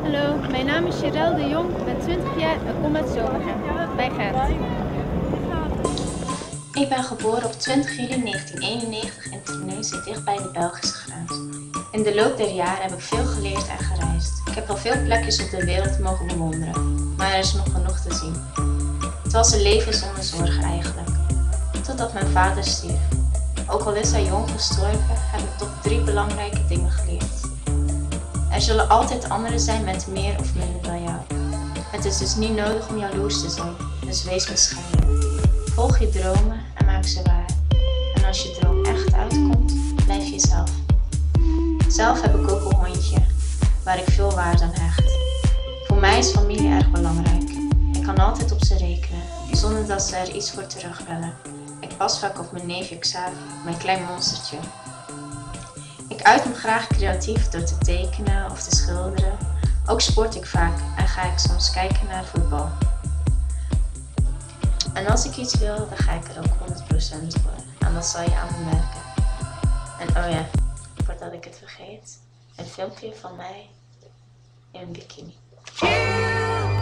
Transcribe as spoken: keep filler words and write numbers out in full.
Hallo, mijn naam is Sherelle de Jong, ik ben twintig jaar en kom uit Zomeren, bij Gent. Ik ben geboren op twintig juli negentien eenennegentig in Terneuzen, dicht bij de Belgische grens. In de loop der jaren heb ik veel geleerd en gereisd. Ik heb al veel plekjes op de wereld mogen bewonderen, maar er is nog genoeg te zien. Het was een leven zonder zorgen eigenlijk, totdat mijn vader stierf. Ook al is hij jong gestorven, heb ik toch drie belangrijke dingen geleerd. Er zullen altijd anderen zijn met meer of minder dan jou. Het is dus niet nodig om jaloers te zijn, dus wees bescheiden. Volg je dromen en maak ze waar. En als je droom echt uitkomt, blijf jezelf. Zelf heb ik ook een hondje, waar ik veel waarde aan hecht. Voor mij is familie erg belangrijk. Ik kan altijd op ze rekenen, zonder dat ze er iets voor terugbellen. Ik pas vaak op mijn neefje Xavi, mijn klein monstertje. Ik uit me graag creatief door te tekenen of te schilderen. Ook sport ik vaak en ga ik soms kijken naar voetbal. En als ik iets wil, dan ga ik er ook honderd procent voor. En dat zal je aan me merken. En oh ja, voordat ik het vergeet, een filmpje van mij in een bikini.